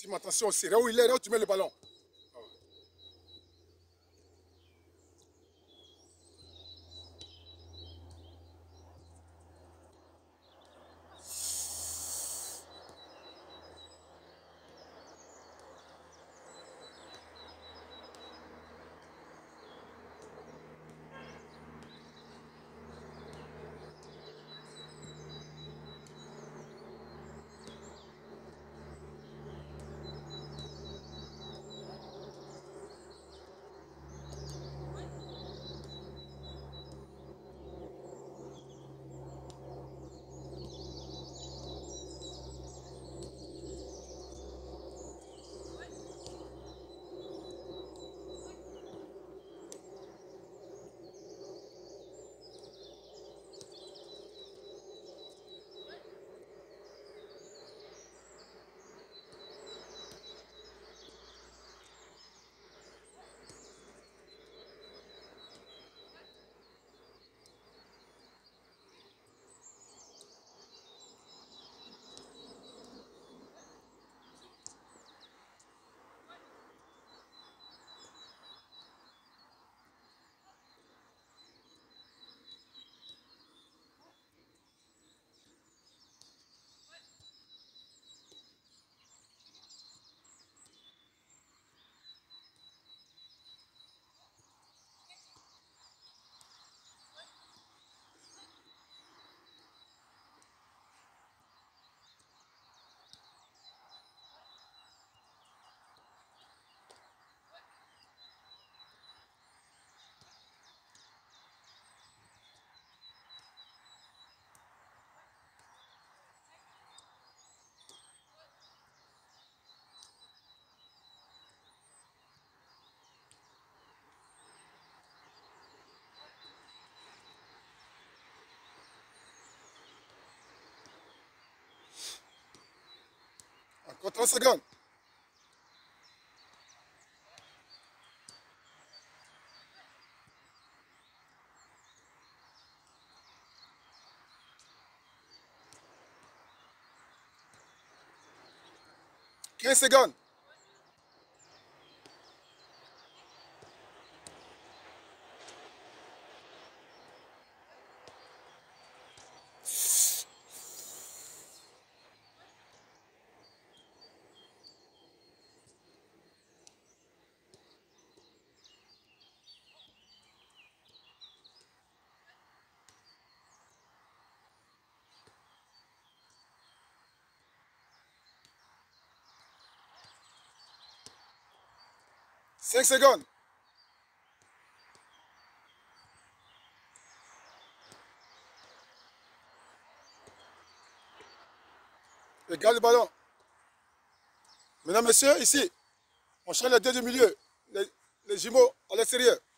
Tim, attention, c'est là où il est, là où tu mets le ballon. Encore 30 secondes. « 15 secondes. « 5 secondes. Et garde le ballon. Mesdames, messieurs, ici, on change les deux du milieu. Les jumeaux à l'extérieur.